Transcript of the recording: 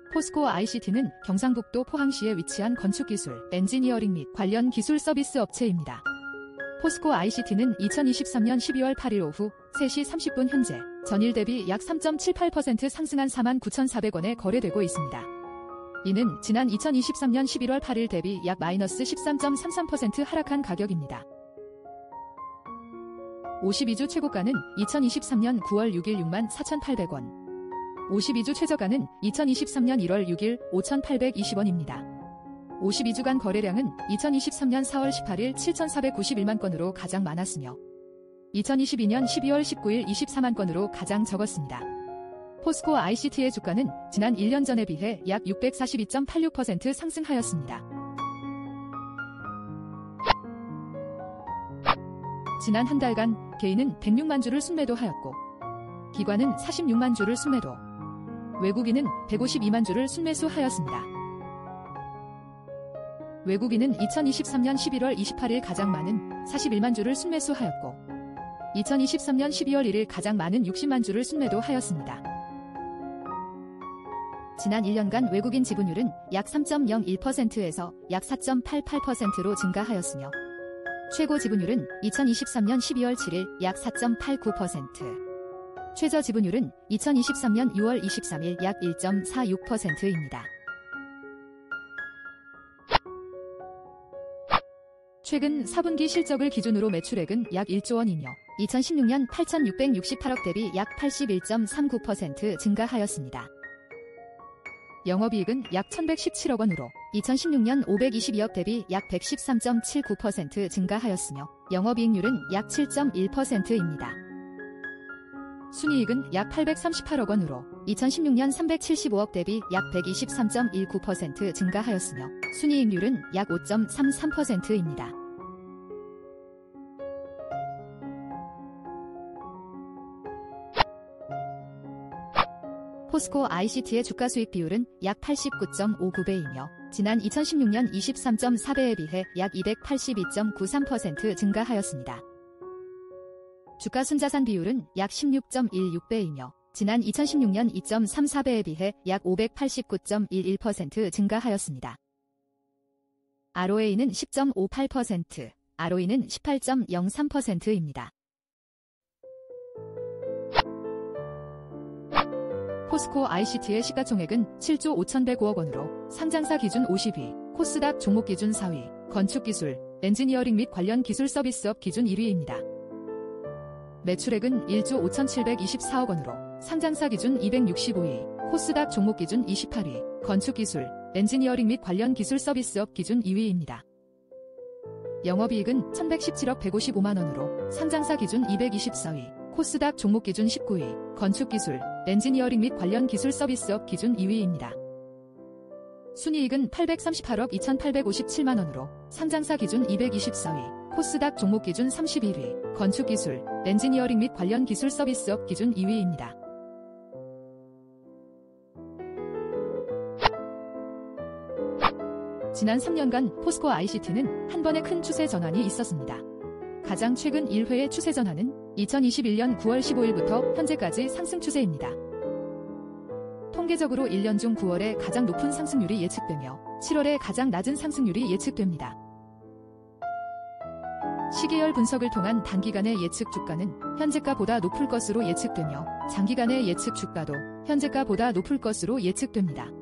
포스코 ICT는 경상북도 포항시에 위치한 건축기술, 엔지니어링 및 관련 기술 서비스 업체입니다. 포스코 ICT는 2023년 12월 8일 오후 3시 30분 현재 전일 대비 약 3.78% 상승한 49,400원에 거래되고 있습니다. 이는 지난 2023년 11월 8일 대비 약 마이너스 13.33% 하락한 가격입니다. 52주 최고가는 2023년 9월 6일 64,800원, 52주 최저가는 2023년 1월 6일 5,820원입니다. 52주간 거래량은 2023년 4월 18일 7,491만 건으로 가장 많았으며 2022년 12월 19일 24만 건으로 가장 적었습니다. 포스코 ICT의 주가는 지난 1년 전에 비해 약 642.86% 상승하였습니다. 지난 한 달간 개인은 106만 주를 순매도하였고 기관은 46만 주를 순매도, 외국인은 152만 주를 순매수하였습니다. 외국인은 2023년 11월 28일 가장 많은 41만 주를 순매수하였고 2023년 12월 1일 가장 많은 60만 주를 순매도하였습니다. 지난 1년간 외국인 지분율은 약 3.01%에서 약 4.88%로 증가하였으며 최고 지분율은 2023년 12월 7일 약 4.89%, 최저 지분율은 2023년 6월 23일 약 1.46%입니다. 최근 4분기 실적을 기준으로 매출액은 약 1조 원이며 2016년 8,668억 대비 약 81.39% 증가하였습니다. 영업이익은 약 1,117억 원으로 2016년 522억 대비 약 113.79% 증가하였으며 영업이익률은 약 7.1%입니다. 순이익은 약 838억 원으로 2016년 375억 대비 약 123.19% 증가하였으며 순이익률은 약 5.33%입니다. 포스코 ICT의 주가수익 비율은 약 89.59배이며 지난 2016년 23.4배에 비해 약 282.93% 증가하였습니다. 주가 순자산 비율은 약 16.16배이며 지난 2016년 2.34배에 비해 약 589.11% 증가하였습니다. ROA는 10.58%, ROE는 18.03%입니다. 포스코 ICT의 시가총액은 7조 5,109억 원으로 상장사 기준 50위, 코스닥 종목 기준 4위, 건축기술, 엔지니어링 및 관련 기술 서비스업 기준 1위입니다. 매출액은 1조 5,724억 원으로 상장사 기준 265위, 코스닥 종목 기준 28위, 건축기술, 엔지니어링 및 관련 기술 서비스업 기준 2위입니다. 영업이익은 1,117억 155만 원으로 상장사 기준 224위, 코스닥 종목 기준 19위, 건축기술, 엔지니어링 및 관련 기술 서비스업 기준 2위입니다. 순이익은 838억 2,857만 원으로 상장사 기준 224위, 코스닥 종목 기준 31위, 건축기술, 엔지니어링 및 관련 기술 서비스업 기준 2위입니다. 지난 3년간 포스코 ICT는 한 번의 큰 추세 전환이 있었습니다. 가장 최근 1회의 추세 전환은 2021년 9월 15일부터 현재까지 상승 추세입니다. 통계적으로 1년 중 9월에 가장 높은 상승률이 예측되며 7월에 가장 낮은 상승률이 예측됩니다. 시계열 분석을 통한 단기간의 예측 주가는 현재가보다 높을 것으로 예측되며 장기간의 예측 주가도 현재가보다 높을 것으로 예측됩니다.